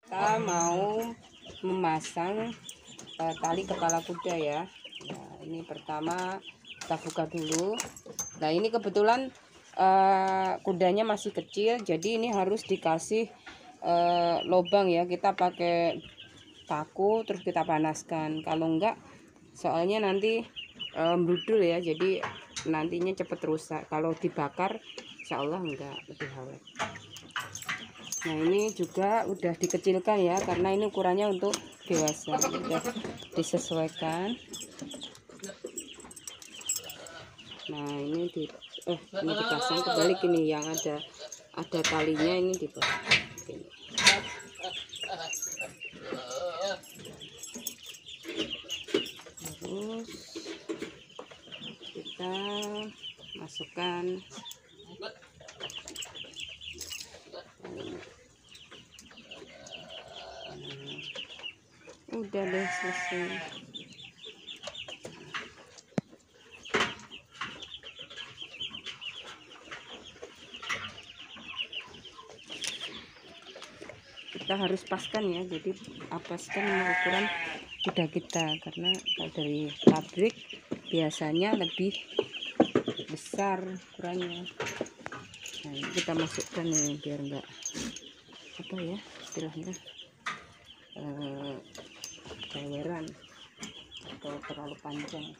kita mau memasang tali kepala kuda ya. Nah, ini pertama kita buka dulu. Nah, ini kebetulan kudanya masih kecil, jadi ini harus dikasih lubang ya. Kita pakai paku terus kita panaskan. Kalau enggak, soalnya nanti brudul ya, jadi nantinya cepet rusak. Kalau dibakar insya Allah enggak, lebih awet. Nah, ini juga udah dikecilkan ya, karena ini ukurannya untuk dewasa. Udah disesuaikan. Nah, ini dipasang kebalik, ini yang ada talinya, ini dipasang. Terus kita masukkan udah deh, selesai. Kita harus paskan ya, jadi paskan ukuran kuda kita, karena kalau dari pabrik biasanya lebih besar ukurannya. Nah, ini kita masukkan ya, biar enggak apa ya istilahnya keweran atau terlalu panjang.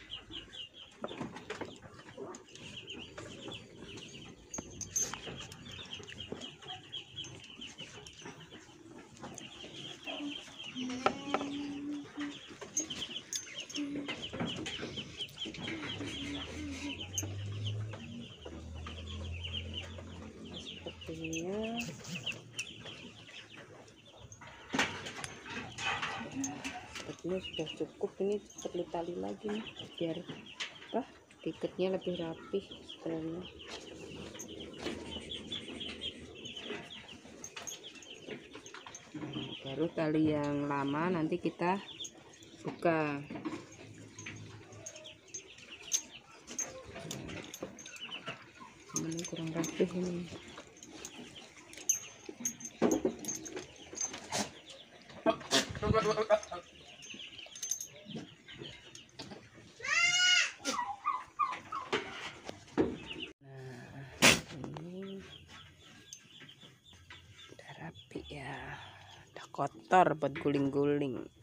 Sepertinya sudah cukup. Ini perlu tali lagi nih, biar tiketnya lebih rapih sebenarnya. Baru tali yang lama nanti kita buka. Ini kurang rapih ini. Udah rapi ya, udah kotor buat guling-guling.